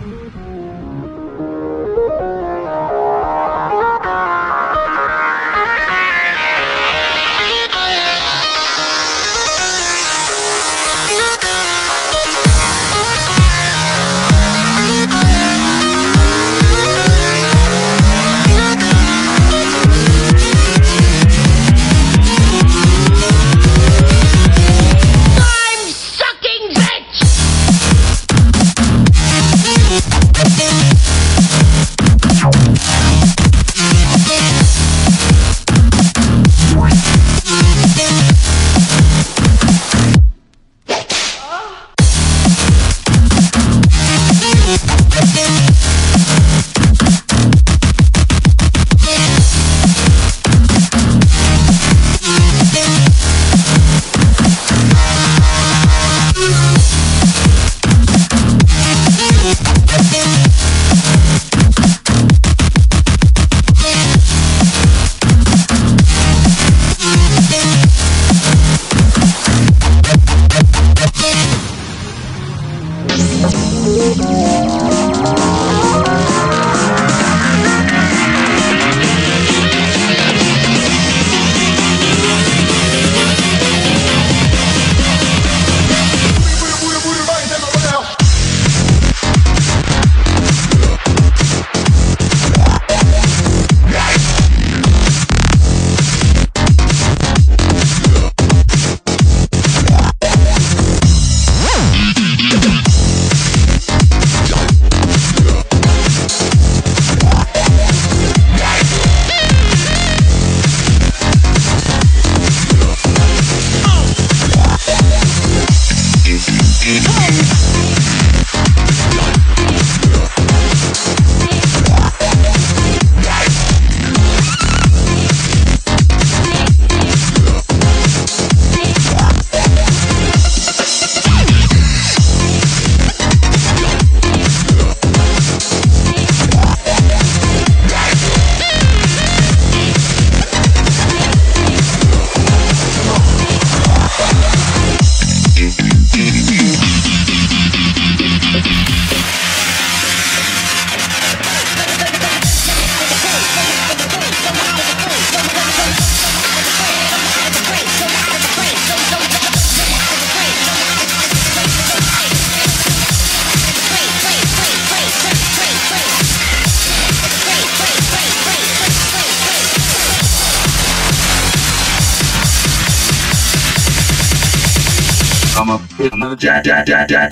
come up with another jack.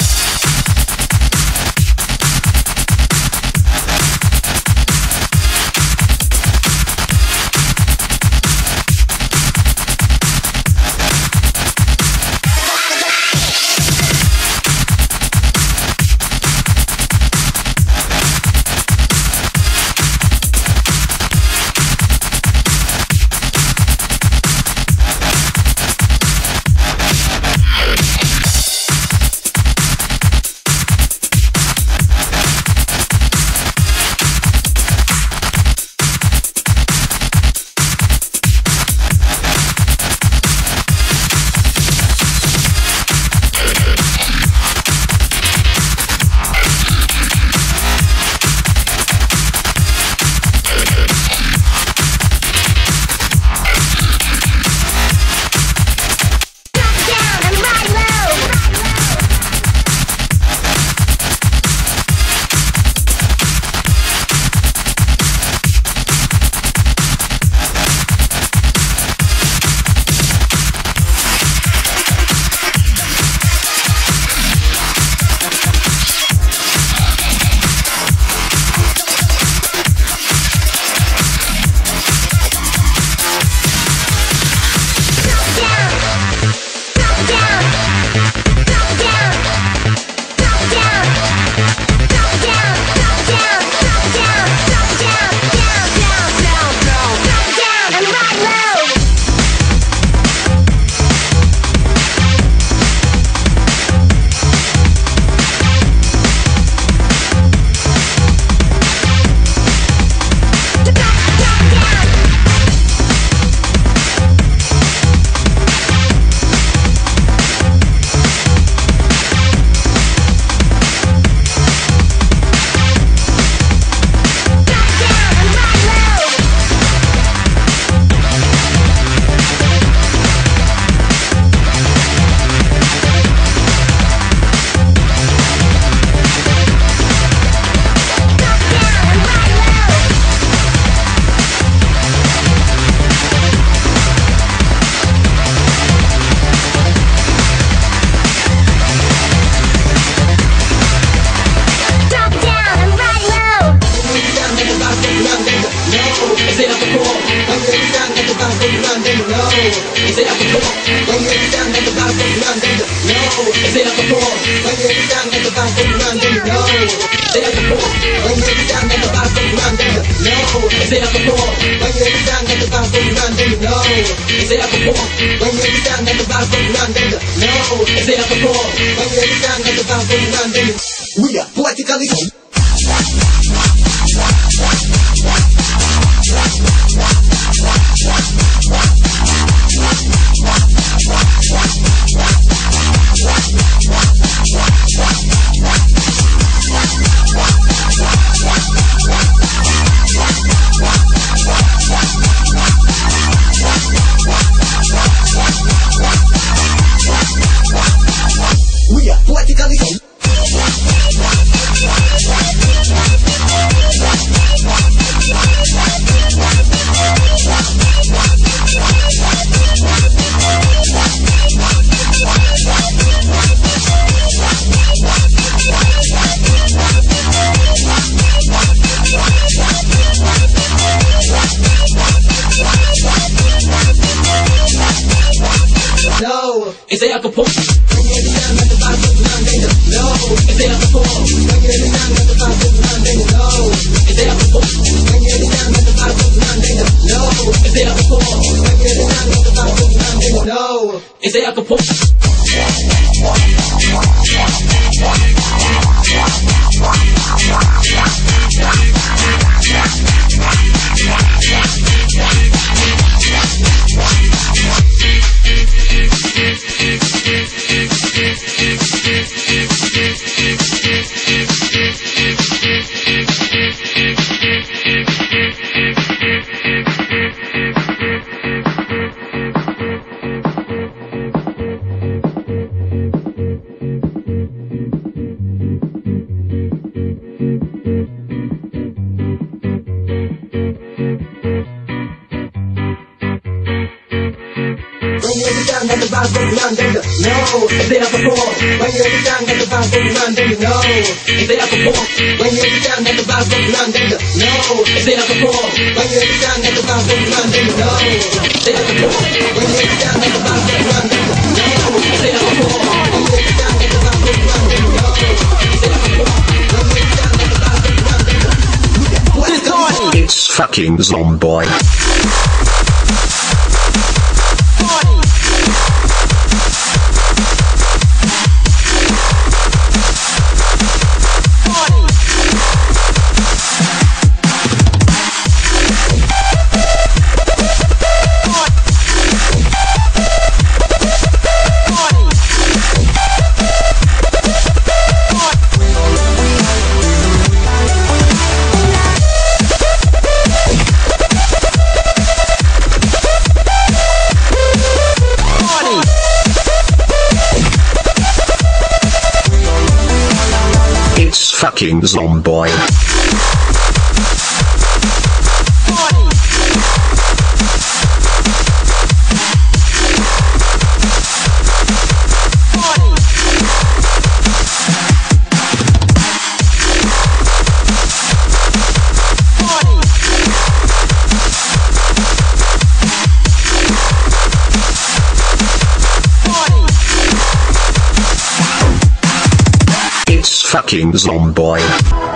Say I perform when you get down at the bar, then you run, then you know. Say I perform when you get down at the bar, then you run, then you know. Say I perform when you get down at the bar, then you run, then you know. Say I perform when you get down at the bar, then you run, then you. We are poetically. We are poetically. No, it's a acapulco. When you're down at the bar, then you know. It's a acapulco. When you're down at the bar, then you know. It's a acapulco. When you're down at the bar, then you know. It's a acapulco. When you're down at the bar, then you know. It's a acapulco. When you're down at the bar, then you run, then you know. If they perform, when you're down at the bar, then you run, then you know. If they perform, when you're down at the bar, then you run, then you know. If they perform, when you're down at the bar, then you run, then you know. If they perform, when you're down at the bar, then you run, then you know. If they perform, when you're down at the bar, then you run, then you know. If they perform, when you're down at the bar, then you run, then you know. It's fucking Zomboy. It's fucking Zomboy. It's fucking Zomboy.